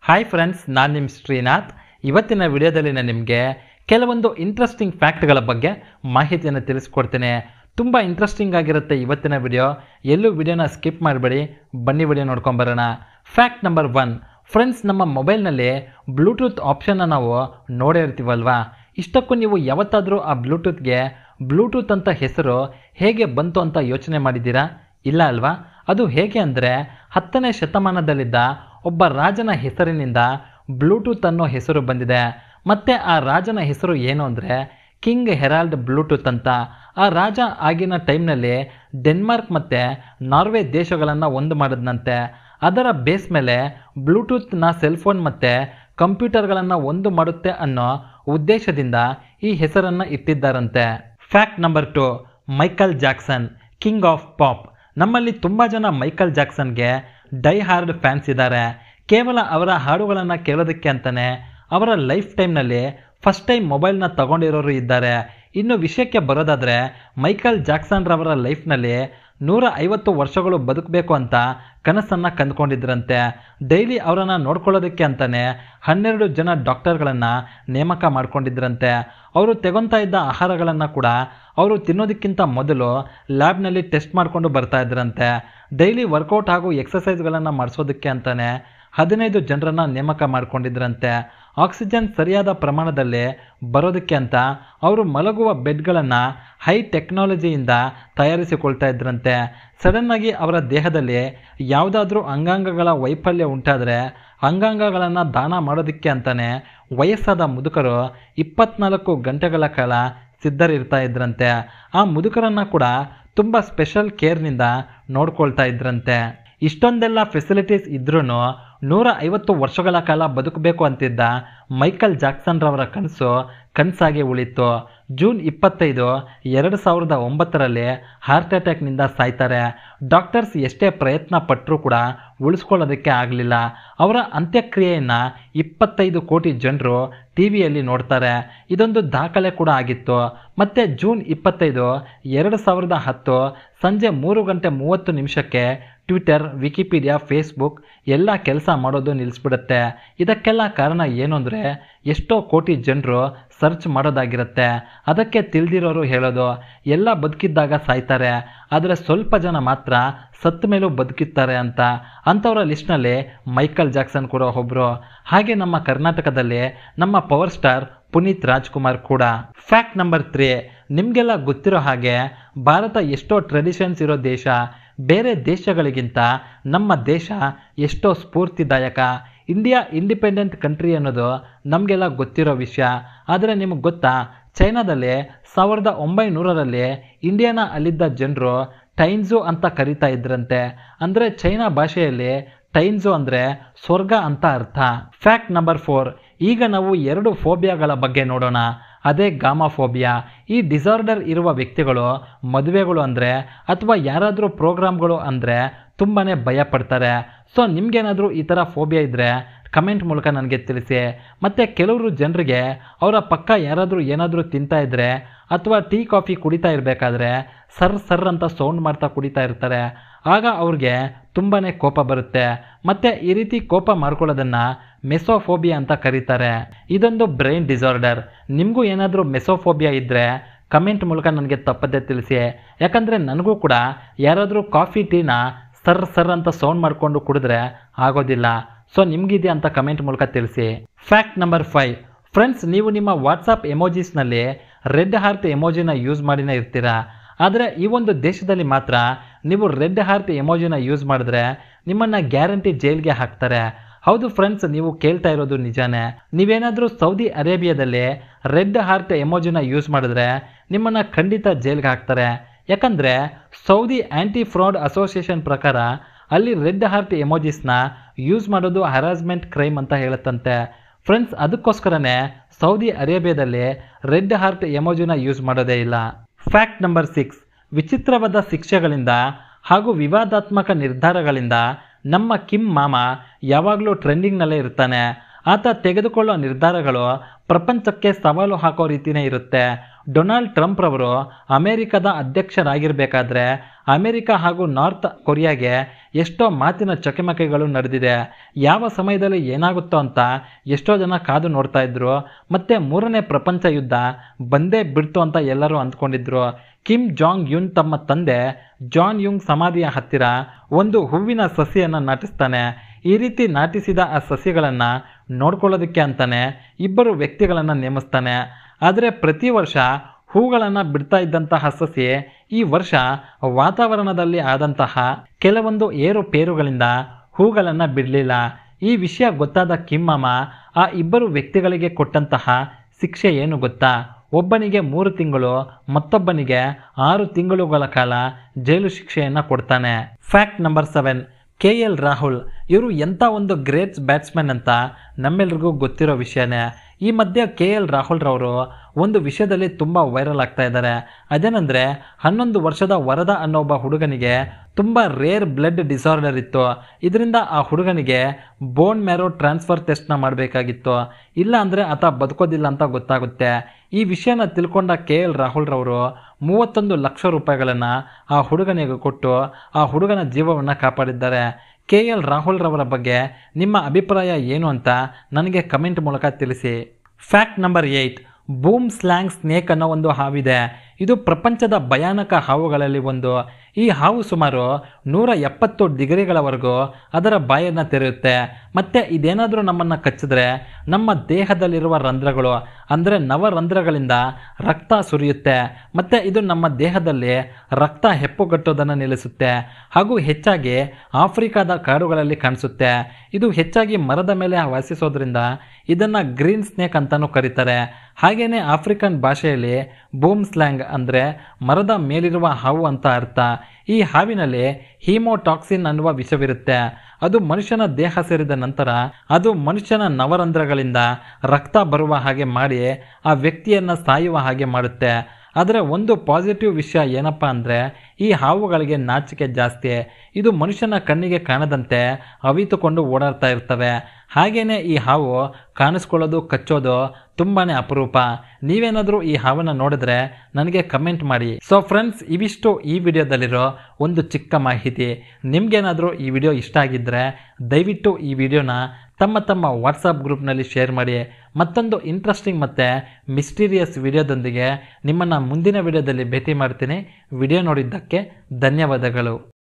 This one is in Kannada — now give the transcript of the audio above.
ಹಾಯ್ ಫ್ರೆಂಡ್ಸ್, ನಾನು ನಿಮ್ಮ ಶ್ರೀನಾಥ್. ಇವತ್ತಿನ ವಿಡಿಯೋದಲ್ಲಿ ನಾನು ನಿಮಗೆ ಕೆಲವೊಂದು ಇಂಟ್ರೆಸ್ಟಿಂಗ್ ಫ್ಯಾಕ್ಟ್ಗಳ ಬಗ್ಗೆ ಮಾಹಿತಿಯನ್ನು ತಿಳಿಸ್ಕೊಡ್ತೇನೆ. ತುಂಬ ಇಂಟ್ರೆಸ್ಟಿಂಗ್ ಆಗಿರುತ್ತೆ ಇವತ್ತಿನ ವಿಡಿಯೋ. ಎಲ್ಲೂ ವಿಡಿಯೋನ ಸ್ಕಿಪ್ ಮಾಡಬೇಡಿ, ಬನ್ನಿ ವಿಡಿಯೋ ನೋಡ್ಕೊಂಬರೋಣ. Fact number 1. ಫ್ರೆಂಡ್ಸ್, ನಮ್ಮ ಮೊಬೈಲ್ನಲ್ಲಿ ಬ್ಲೂಟೂತ್ ಆಪ್ಷನ್ನ ನಾವು ನೋಡೇ ಇರ್ತೀವಲ್ವಾ. ಇಷ್ಟಕ್ಕೂ ನೀವು ಯಾವತ್ತಾದರೂ ಆ ಬ್ಲೂಟೂತ್ಗೆ ಬ್ಲೂಟೂತ್ ಅಂತ ಹೆಸರು ಹೇಗೆ ಬಂತು ಅಂತ ಯೋಚನೆ ಮಾಡಿದ್ದೀರಾ? ಇಲ್ಲ ಅಲ್ವಾ? ಅದು ಹೇಗೆ ಅಂದರೆ 10ನೇ ಶತಮಾನದಲ್ಲಿದ್ದ ಒಬ್ಬ ರಾಜನ ಹೆಸರಿನಿಂದ ಬ್ಲೂಟೂತ್ ಅನ್ನೋ ಹೆಸರು ಬಂದಿದೆ. ಮತ್ತು ಆ ರಾಜನ ಹೆಸರು ಏನು ಅಂದರೆ ಕಿಂಗ್ ಹೆರಾಲ್ಡ್ ಬ್ಲೂಟೂತ್ ಅಂತ. ಆ ರಾಜ ಆಗಿನ ಟೈಮ್ನಲ್ಲಿ ಡೆನ್ಮಾರ್ಕ್ ಮತ್ತು ನಾರ್ವೆ ದೇಶಗಳನ್ನು ಒಂದು ಮಾಡಿದ್ನಂತೆ. ಅದರ ಬೇಸ್ ಮೇಲೆ ಬ್ಲೂಟೂತ್ನ ಸೆಲ್ಫೋನ್ ಮತ್ತು ಕಂಪ್ಯೂಟರ್ಗಳನ್ನು ಒಂದು ಮಾಡುತ್ತೆ ಅನ್ನೋ ಉದ್ದೇಶದಿಂದ ಈ ಹೆಸರನ್ನು ಇಟ್ಟಿದ್ದಾರಂತೆ. Fact number 2. Michael Jackson, king of pop. ನಮ್ಮಲ್ಲಿ ತುಂಬ ಜನ ಮೈಕಲ್ ಜಾಕ್ಸನ್ಗೆ ಡೈ ಹಾರ್ಡ್ ಫ್ಯಾನ್ಸ್ ಇದ್ದಾರೆ. ಕೇವಲ ಅವರ ಹಾಡುಗಳನ್ನು ಕೇಳೋದಕ್ಕೆ ಅಂತಲೇ ಅವರ ಲೈಫ್ ಟೈಮ್ನಲ್ಲಿ ಫಸ್ಟ್ ಟೈಮ್ ಮೊಬೈಲ್ನ ತಗೊಂಡಿರೋರು ಇದ್ದಾರೆ. ಇನ್ನು ವಿಷಯಕ್ಕೆ ಬರೋದಾದರೆ, ಮೈಕಲ್ ಜಾಕ್ಸನ್ ರವರ ಲೈಫ್ನಲ್ಲಿ 150 ವರ್ಷಗಳು ಬದುಕಬೇಕು ಅಂತ ಕನಸನ್ನು ಕಂಡುಕೊಂಡಿದ್ರಂತೆ. ಡೈಲಿ ಅವರನ್ನು ನೋಡ್ಕೊಳ್ಳೋದಕ್ಕೆ ಅಂತಲೇ 12 ಜನ ಡಾಕ್ಟರ್ಗಳನ್ನು ನೇಮಕ ಮಾಡ್ಕೊಂಡಿದ್ರಂತೆ. ಅವರು ತೆಗೊತಾ ಇದ್ದ ಆಹಾರಗಳನ್ನು ಕೂಡ ಅವರು ತಿನ್ನೋದಕ್ಕಿಂತ ಮೊದಲು ಲ್ಯಾಬ್ನಲ್ಲಿ ಟೆಸ್ಟ್ ಮಾಡಿಕೊಂಡು ಬರ್ತಾ ಇದ್ರಂತೆ. ಡೈಲಿ ವರ್ಕೌಟ್ ಹಾಗೂ ಎಕ್ಸಸೈಸ್ಗಳನ್ನು ಮಾಡಿಸೋದಕ್ಕೆ ಅಂತಲೇ 15 ಜನರನ್ನು ನೇಮಕ ಮಾಡ್ಕೊಂಡಿದ್ರಂತೆ. ಆಕ್ಸಿಜನ್ ಸರಿಯಾದ ಪ್ರಮಾಣದಲ್ಲಿ ಬರೋದಕ್ಕೆ ಅಂತ ಅವರು ಮಲಗುವ ಬೆಡ್ಗಳನ್ನು ಹೈ ಟೆಕ್ನಾಲಜಿಯಿಂದ ತಯಾರಿಸಿಕೊಳ್ತಾ ಇದ್ರಂತೆ. ಸಡನ್ನಾಗಿ ಅವರ ದೇಹದಲ್ಲಿ ಯಾವುದಾದ್ರೂ ಅಂಗಾಂಗಗಳ ವೈಫಲ್ಯ ಉಂಟಾದರೆ ಅಂಗಾಂಗಗಳನ್ನು ದಾನ ಮಾಡೋದಕ್ಕೆ ಅಂತಲೇ ವಯಸ್ಸಾದ ಮುದುಕರು 24 ಗಂಟೆಗಳ ಕಾಲ ಸಿದ್ಧರಿರ್ತಾ ಇದ್ರಂತೆ. ಆ ಮುದುಕರನ್ನು ಕೂಡ ತುಂಬ ಸ್ಪೆಷಲ್ ಕೇರ್ನಿಂದ ನೋಡ್ಕೊಳ್ತಾ ಇದ್ರಂತೆ. ಇಷ್ಟೊಂದೆಲ್ಲ ಫೆಸಿಲಿಟೀಸ್ ಇದ್ರೂ 150 ವರ್ಷಗಳ ಕಾಲ ಬದುಕಬೇಕು ಅಂತಿದ್ದ ಮೈಕಲ್ ಜಾಕ್ಸನ್ ರವರ ಕನಸಾಗಿ ಉಳಿತು. ಜೂನ್ 25, 2009ರಲ್ಲಿ ಹಾರ್ಟ್ ಅಟ್ಯಾಕ್ನಿಂದ ಸಾಯ್ತಾರೆ. ಡಾಕ್ಟರ್ಸ್ ಎಷ್ಟೇ ಪ್ರಯತ್ನ ಪಟ್ಟರೂ ಕೂಡ ಉಳಿಸ್ಕೊಳ್ಳೋದಕ್ಕೆ ಆಗಲಿಲ್ಲ. ಅವರ ಅಂತ್ಯಕ್ರಿಯೆಯನ್ನು 25 ಕೋಟಿ ಜನರು ಟಿವಿಯಲ್ಲಿ ನೋಡ್ತಾರೆ. ಇದೊಂದು ದಾಖಲೆ ಕೂಡ ಆಗಿತ್ತು. ಮತ್ತು ಜೂನ್ 25, 2010 ಸಂಜೆ 3:30 ಟ್ವಿಟರ್, ವಿಕಿಪೀಡಿಯಾ, ಫೇಸ್ಬುಕ್ ಎಲ್ಲ ಕೆಲಸ ಮಾಡೋದು ನಿಲ್ಲಿಸ್ಬಿಡುತ್ತೆ. ಇದಕ್ಕೆಲ್ಲ ಕಾರಣ ಏನು ಅಂದರೆ ಎಷ್ಟೋ ಕೋಟಿ ಜನರು ಸರ್ಚ್ ಮಾಡೋದಾಗಿರುತ್ತೆ. ಅದಕ್ಕೆ ತಿಳಿದಿರೋರು ಹೇಳೋದು, ಎಲ್ಲ ಬದುಕಿದ್ದಾಗ ಸಾಯ್ತಾರೆ, ಆದರೆ ಸ್ವಲ್ಪ ಜನ ಮಾತ್ರ ಸತ್ತ ಮೇಲೂ ಬದುಕಿರ್ತಾರೆ ಅಂತ. ಅಂಥವರ ಲಿಸ್ಟ್ನಲ್ಲಿ ಮೈಕಲ್ ಜಾಕ್ಸನ್ ಕೂಡ ಒಬ್ಬರು. ಹಾಗೆ ನಮ್ಮ ಕರ್ನಾಟಕದಲ್ಲಿ ನಮ್ಮ ಪವರ್ ಸ್ಟಾರ್ ಪುನೀತ್ ರಾಜ್ಕುಮಾರ್ ಕೂಡ. Fact number 3. ನಿಮಗೆಲ್ಲ ಗೊತ್ತಿರೋ ಹಾಗೆ ಭಾರತ ಎಷ್ಟೋ ಟ್ರೆಡಿಷನ್ಸ್ ಇರೋ ದೇಶ. ಬೇರೆ ದೇಶಗಳಿಗಿಂತ ನಮ್ಮ ದೇಶ ಎಷ್ಟೋ ಸ್ಫೂರ್ತಿದಾಯಕ. ಇಂಡಿಯಾ ಇಂಡಿಪೆಂಡೆಂಟ್ ಕಂಟ್ರಿ ಅನ್ನೋದು ನಮಗೆಲ್ಲ ಗೊತ್ತಿರೋ ವಿಷಯ. ಆದರೆ ನಿಮಗೆ ಗೊತ್ತಾ, ಚೈನಾದಲ್ಲಿ 1900ರಲ್ಲಿ ಇಂಡಿಯಾನ ಅಲ್ಲಿದ್ದ ಜನರು ಟೈನ್ಸು ಅಂತ ಕರೀತಾ ಇದ್ರಂತೆ. ಅಂದರೆ ಚೈನಾ ಭಾಷೆಯಲ್ಲಿ ಟೈನ್ಸು ಅಂದರೆ ಸ್ವರ್ಗ ಅಂತ ಅರ್ಥ. Fact number 4. ಈಗ ನಾವು 2 ಫೋಬಿಯಾಗಳ ಬಗ್ಗೆ ನೋಡೋಣ. ಅದೇ ಗಾಮಾಫೋಬಿಯಾ. ಈ ಡಿಸಾರ್ಡರ್ ಇರುವ ವ್ಯಕ್ತಿಗಳು ಮದುವೆಗಳು ಅಂದರೆ ಅಥವಾ ಯಾರಾದರೂ ಪ್ರೋಗ್ರಾಮ್ಗಳು ಅಂದರೆ ತುಂಬಾ ಭಯ ಪಡ್ತಾರೆ. ಸೊ ನಿಮಗೇನಾದರೂ ಈ ಥರ ಫೋಬಿಯಾ ಇದ್ದರೆ ಕಮೆಂಟ್ ಮೂಲಕ ನನಗೆ ತಿಳಿಸಿ. ಮತ್ತು ಕೆಲವರು ಜನರಿಗೆ ಅವರ ಪಕ್ಕ ಯಾರಾದರೂ ಏನಾದರೂ ತಿಂತಾ ಇದ್ದರೆ ಅಥವಾ ಟೀ ಕಾಫಿ ಕುಡಿತಾ ಇರಬೇಕಾದ್ರೆ ಸರ್ ಅಂತ ಸೌಂಡ್ ಮಾಡ್ತಾ ಕುಡಿತಾ ಇರ್ತಾರೆ. ಆಗ ಅವ್ರಿಗೆ ತುಂಬಾ ಕೋಪ ಬರುತ್ತೆ. ಮತ್ತು ಈ ರೀತಿ ಕೋಪ ಮಾಡ್ಕೊಳ್ಳೋದನ್ನು ಮೆಸೋಫೋಬಿಯಾ ಅಂತ ಕರೀತಾರೆ. ಇದೊಂದು ಬ್ರೈನ್ ಡಿಸಾರ್ಡರ್. ನಿಮಗೂ ಏನಾದರೂ ಮೆಸೋಫೋಬಿಯಾ ಇದ್ದರೆ ಕಮೆಂಟ್ ಮೂಲಕ ನನಗೆ ತಪ್ಪದೇ ತಿಳಿಸಿ. ಯಾಕಂದರೆ ನನಗೂ ಕೂಡ ಯಾರಾದರೂ ಕಾಫಿ ಟೀನ ಸರ್ ಅಂತ ಸೌಂಡ್ ಮಾಡಿಕೊಂಡು ಕುಡಿದ್ರೆ ಆಗೋದಿಲ್ಲ. ಸೊ ನಿಮಗಿದೆಯಾ ಅಂತ ಕಮೆಂಟ್ ಮೂಲಕ ತಿಳಿಸಿ. Fact number 5. ಫ್ರೆಂಡ್ಸ್, ನೀವು ನಿಮ್ಮ ವಾಟ್ಸಪ್ ಎಮೋಜಿಸ್ನಲ್ಲಿ ರೆಡ್ ಹಾರ್ಟ್ ಎಮೋಜಿನ ಯೂಸ್ ಮಾಡಿನೇ ಇರ್ತೀರಾ. ಆದರೆ ಈ ಒಂದು ದೇಶದಲ್ಲಿ ಮಾತ್ರ ನೀವು ರೆಡ್ ಹಾರ್ಟ್ ಎಮೋಜಿನ ಯೂಸ್ ಮಾಡಿದ್ರೆ ನಿಮ್ಮನ್ನು ಗ್ಯಾರಂಟಿ ಜೈಲ್ಗೆ ಹಾಕ್ತಾರೆ. ಹೌದು ಫ್ರೆಂಡ್ಸ್, ನೀವು ಕೇಳ್ತಾ ಇರೋದು ನಿಜಾನೇ. ನೀವೇನಾದರೂ ಸೌದಿ ಅರೇಬಿಯಾದಲ್ಲಿ ರೆಡ್ ಹಾರ್ಟ್ ಎಮೋಜಿನ ಯೂಸ್ ಮಾಡಿದ್ರೆ ನಿಮ್ಮನ್ನು ಖಂಡಿತ ಜೈಲ್ಗೆ ಹಾಕ್ತಾರೆ. ಯಾಕಂದರೆ ಸೌದಿ ಆ್ಯಂಟಿ ಫ್ರಾಡ್ ಅಸೋಸಿಯೇಷನ್ ಪ್ರಕಾರ ಅಲ್ಲಿ ರೆಡ್ ಹಾರ್ಟ್ ಎಮೋಜಿಸ್ನ ಯೂಸ್ ಮಾಡೋದು ಹರಾಸ್ಮೆಂಟ್ ಕ್ರೈಮ್ ಅಂತ ಹೇಳುತ್ತಂತೆ. ಫ್ರೆಂಡ್ಸ್, ಅದಕ್ಕೋಸ್ಕರನೇ ಸೌದಿ ಅರೇಬಿಯಾದಲ್ಲಿ ರೆಡ್ ಹಾರ್ಟ್ ಎಮೋಜಿನ ಯೂಸ್ ಮಾಡೋದೇ ಇಲ್ಲ. Fact number 6. ವಿಚಿತ್ರವಾದ ಶಿಕ್ಷೆಗಳಿಂದ ಹಾಗೂ ವಿವಾದಾತ್ಮಕ ನಿರ್ಧಾರಗಳಿಂದ ನಮ್ಮ ಕಿಮ್ ಮಾಮ ಯಾವಾಗಲೂ ಟ್ರೆಂಡಿಂಗ್ನಲ್ಲೇ ಇರ್ತಾನೆ. ಆತ ತೆಗೆದುಕೊಳ್ಳೋ ನಿರ್ಧಾರಗಳು ಪ್ರಪಂಚಕ್ಕೆ ಸವಾಲು ಹಾಕೋ ರೀತಿಯೇ ಇರುತ್ತೆ. ಡೊನಾಲ್ಡ್ ಟ್ರಂಪ್ ರವರು ಅಮೆರಿಕದ ಅಧ್ಯಕ್ಷರಾಗಿರ್ಬೇಕಾದ್ರೆ ಅಮೆರಿಕ ಹಾಗೂ ನಾರ್ತ್ ಕೊರಿಯಾಗೆ ಎಷ್ಟೋ ಮಾತಿನ ಚಕಮಕಿಗಳು ನಡೆದಿದೆ. ಯಾವ ಸಮಯದಲ್ಲಿ ಏನಾಗುತ್ತೋ ಅಂತ ಎಷ್ಟೋ ಜನ ಕಾದು ನೋಡ್ತಾ ಇದ್ರು. ಮತ್ತೆ 3ನೇ ಪ್ರಪಂಚ ಯುದ್ಧ ಬಂದೇ ಬಿಡ್ತು ಅಂತ ಎಲ್ಲರೂ ಅಂದ್ಕೊಂಡಿದ್ರು. ಕಿಮ್ ಜಾಂಗ್ ಯುನ್ ತಮ್ಮ ತಂದೆ ಜಾನ್ ಯುಂಗ್ ಸಮಾಧಿಯ ಹತ್ತಿರ ಒಂದು ಹೂವಿನ ಸಸಿಯನ್ನು ನಾಟಿಸ್ತಾನೆ. ಈ ರೀತಿ ನಾಟಿಸಿದ ಆ ಸಸಿಗಳನ್ನು ನೋಡ್ಕೊಳ್ಳೋದಕ್ಕೆ ಅಂತಾನೆ 2 ವ್ಯಕ್ತಿಗಳನ್ನು ನೇಮಿಸ್ತಾನೆ. ಆದರೆ ಪ್ರತಿ ವರ್ಷ ಹೂಗಳನ್ನು ಬಿಡ್ತಾ ಇದ್ದಂತಹ ಸಸಿ ಈ ವರ್ಷ ವಾತಾವರಣದಲ್ಲಿ ಆದಂತಹ ಕೆಲವೊಂದು ಏರುಪೇರುಗಳಿಂದ ಹೂಗಳನ್ನು ಬಿಡಲಿಲ್ಲ. ಈ ವಿಷಯ ಗೊತ್ತಾದ ಕಿಮ್ ಮಾಮ ಆ 2 ವ್ಯಕ್ತಿಗಳಿಗೆ ಕೊಟ್ಟಂತಹ ಶಿಕ್ಷೆ ಏನು ಗೊತ್ತಾ? ಒಬ್ಬನಿಗೆ 3 ತಿಂಗಳು, ಮತ್ತೊಬ್ಬನಿಗೆ 6 ತಿಂಗಳುಗಳ ಕಾಲ ಜೈಲು ಶಿಕ್ಷೆಯನ್ನು ಕೊಡ್ತಾನೆ. Fact number 7, KL Rahul. ಇವರು ಎಂಥ ಒಂದು ಗ್ರೇಟ್ ಬ್ಯಾಟ್ಸ್ಮನ್ ಅಂತ ನಮ್ಮೆಲ್ರಿಗೂ ಗೊತ್ತಿರೋ ವಿಷಯನೇ. ಈ ಮಧ್ಯೆ KL ರಾಹುಲ್ ರವರು ಒಂದು ವಿಷಯದಲ್ಲಿ ತುಂಬ ವೈರಲ್ ಆಗ್ತಾ ಇದ್ದಾರೆ. ಅದೇನೆಂದರೆ 11 ವರ್ಷದ ವರದ ಅನ್ನೋ ಒಬ್ಬ ಹುಡುಗನಿಗೆ ತುಂಬ ರೇರ್ ಬ್ಲಡ್ ಡಿಸಾರ್ಡರ್ ಇತ್ತು. ಇದರಿಂದ ಆ ಹುಡುಗನಿಗೆ ಬೋನ್ ಮ್ಯಾರೋ ಟ್ರಾನ್ಸ್ಫರ್ ಟೆಸ್ಟ್ನ ಮಾಡಬೇಕಾಗಿತ್ತು. ಇಲ್ಲ ಅಂದರೆ ಆತ ಬದುಕೋದಿಲ್ಲ ಅಂತ ಗೊತ್ತಾಗುತ್ತೆ. ಈ ವಿಷಯನ ತಿಳ್ಕೊಂಡ KL ರಾಹುಲ್ ರವರು 31 ಲಕ್ಷ ರೂಪಾಯಿಗಳನ್ನು ಆ ಹುಡುಗನಿಗೆ ಕೊಟ್ಟು ಆ ಹುಡುಗನ ಜೀವವನ್ನು ಕಾಪಾಡಿದ್ದಾರೆ. KL ರಾಹುಲ್ ರವರ ಬಗ್ಗೆ ನಿಮ್ಮ ಅಭಿಪ್ರಾಯ ಏನು ಅಂತ ನನಗೆ ಕಮೆಂಟ್ ಮೂಲಕ ತಿಳಿಸಿ. Fact number 8, boomslang snake ಅನ್ನೋ ಒಂದು ಹಾವಿದೆ. ಇದು ಪ್ರಪಂಚದ ಭಯಾನಕ ಹಾವುಗಳಲ್ಲಿ ಒಂದು. ಈ ಹಾವು ಸುಮಾರು 170 ಡಿಗ್ರಿಗಳವರೆಗೂ ಅದರ ಬಾಯನ್ನು ತೆರೆಯುತ್ತೆ. ಮತ್ತು ಇದೇನಾದರೂ ನಮ್ಮನ್ನು ಕಚ್ಚಿದ್ರೆ ನಮ್ಮ ದೇಹದಲ್ಲಿರುವ ರಂಧ್ರಗಳು ಅಂದರೆ ನವರಂಧ್ರಗಳಿಂದ ರಕ್ತ ಸುರಿಯುತ್ತೆ. ಮತ್ತು ಇದು ನಮ್ಮ ದೇಹದಲ್ಲಿ ರಕ್ತ ಹೆಪ್ಪುಗಟ್ಟೋದನ್ನು ನಿಲ್ಲಿಸುತ್ತೆ. ಹಾಗೂ ಹೆಚ್ಚಾಗಿ ಆಫ್ರಿಕಾದ ಕಾಡುಗಳಲ್ಲಿ ಕಾಣಿಸುತ್ತೆ. ಇದು ಹೆಚ್ಚಾಗಿ ಮರದ ಮೇಲೆ ವಾಸಿಸೋದ್ರಿಂದ ಇದನ್ನು ಗ್ರೀನ್ ಸ್ನೇಕ್ ಅಂತಲೂ ಕರೀತಾರೆ. ಹಾಗೆಯೇ ಆಫ್ರಿಕನ್ ಭಾಷೆಯಲ್ಲಿ ಬೂಮ್ ಸ್ಲ್ಯಾಂಗ್ ಅಂದರೆ ಮರದ ಮೇಲಿರುವ ಹಾವು ಅಂತ ಅರ್ಥ. ಈ ಹಾವಿನಲ್ಲಿ ಹೀಮೋಟಾಕ್ಸಿನ್ ಅನ್ನುವ ವಿಷವಿರುತ್ತೆ. ಅದು ಮನುಷ್ಯನ ದೇಹ ಸೇರಿದ ನಂತರ ಅದು ಮನುಷ್ಯನ ನವರಂಧ್ರಗಳಿಂದ ರಕ್ತ ಬರುವ ಹಾಗೆ ಮಾಡಿ ಆ ವ್ಯಕ್ತಿಯನ್ನು ಸಾಯುವ ಹಾಗೆ ಮಾಡುತ್ತೆ. ಆದರೆ ಒಂದು ಪಾಸಿಟಿವ್ ವಿಷಯ ಏನಪ್ಪ ಅಂದರೆ ಈ ಹಾವುಗಳಿಗೆ ನಾಚಿಕೆ ಜಾಸ್ತಿ. ಇದು ಮನುಷ್ಯನ ಕಣ್ಣಿಗೆ ಕಾಣದಂತೆ ಅವಿತುಕೊಂಡು ಓಡಾಡ್ತಾ ಇರ್ತವೆ. ಹಾಗೆಯೇ ಈ ಹಾವು ಕಾಣಿಸ್ಕೊಳ್ಳೋದು, ಕಚ್ಚೋದು ತುಂಬಾ ಅಪರೂಪ. ನೀವೇನಾದರೂ ಈ ಹಾವನ್ನು ನೋಡಿದ್ರೆ ನನಗೆ ಕಮೆಂಟ್ ಮಾಡಿ. ಸೊ ಫ್ರೆಂಡ್ಸ್, ಇವಿಷ್ಟು ಈ ವಿಡಿಯೋದಲ್ಲಿರೋ ಒಂದು ಚಿಕ್ಕ ಮಾಹಿತಿ. ನಿಮಗೇನಾದರೂ ಈ ವಿಡಿಯೋ ಇಷ್ಟ ಆಗಿದ್ದರೆ ದಯವಿಟ್ಟು ಈ ವಿಡಿಯೋನ ತಮ್ಮ ವಾಟ್ಸಪ್ ಗ್ರೂಪ್ನಲ್ಲಿ ಶೇರ್ ಮಾಡಿ. ಮತ್ತೊಂದು ಇಂಟ್ರೆಸ್ಟಿಂಗ್ ಮತ್ತು ಮಿಸ್ಟೀರಿಯಸ್ ವಿಡಿಯೋದೊಂದಿಗೆ ನಿಮ್ಮನ್ನು ಮುಂದಿನ ವಿಡಿಯೋದಲ್ಲಿ ಭೇಟಿ ಮಾಡ್ತೀನಿ. ವಿಡಿಯೋ ನೋಡಿದ್ದಕ್ಕೆ ಧನ್ಯವಾದಗಳು.